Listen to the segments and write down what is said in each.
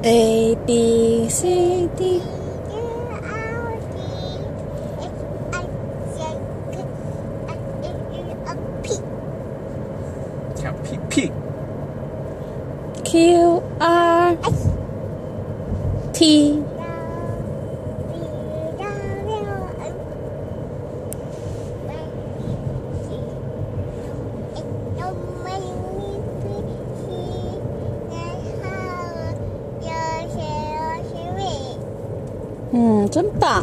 A B C D。 跳屁屁。 Q R T。真棒！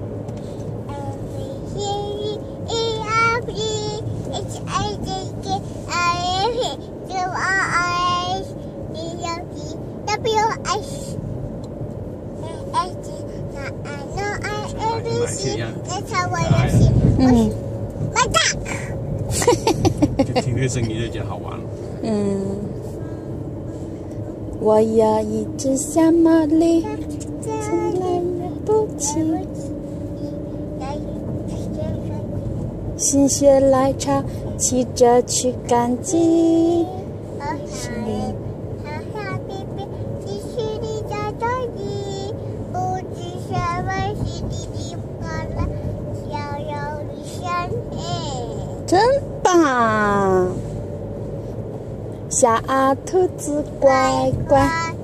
就听这个声音就觉得好玩了。 我有一只小毛驴，从来也不骑。心血来潮，骑着去赶集。真棒！小兔子乖乖，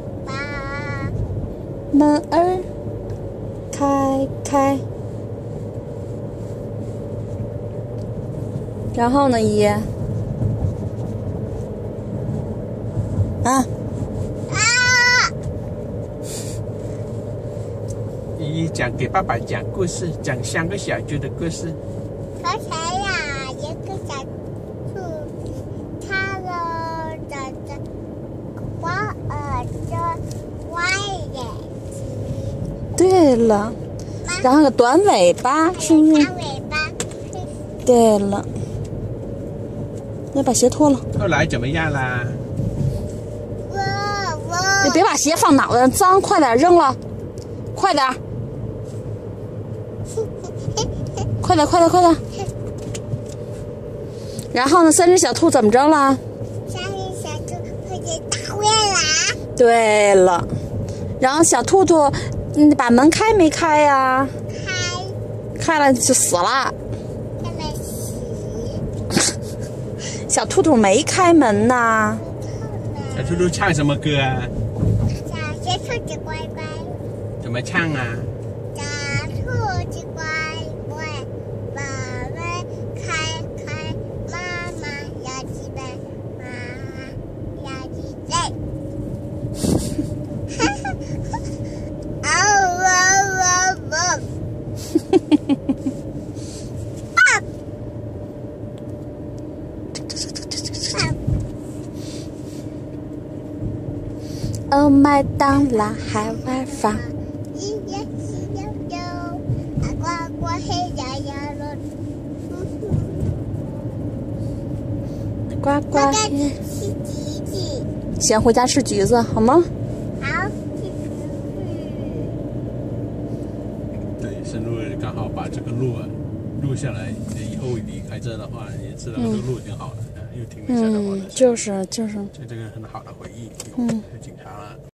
门儿开开。然后呢，姨？ 姨讲给爸爸讲故事，讲3个小猪的故事。 刚才呀，一个小兔子，它的长着花耳朵、歪眼睛。 对了，然后个短尾巴，是不是？ 长尾巴。 对了，要把鞋脱了。 后来怎么样啦？ 你别把鞋放脑袋上，脏，快点扔了，快点。快点！然后呢，3只小兔怎么着了 3只小兔快点打回来。 对了，然后小兔兔，把门开没开呀？开了就死了。小兔兔没开门呐。 小兔兔唱什么歌啊？ 小兔子乖乖。 怎么唱啊？ 小兔子乖乖，把门开开，妈妈要进来，妈妈要进来。 哦，麦当劳海外坊。呱呱黑。先回家吃橘子，好吗？ 好。 对，深入刚好把这个路录下来，以后离开这的话，也知道这个路挺好的，又停了下来。 就是。 这个很好的回忆。 嗯。 警察了。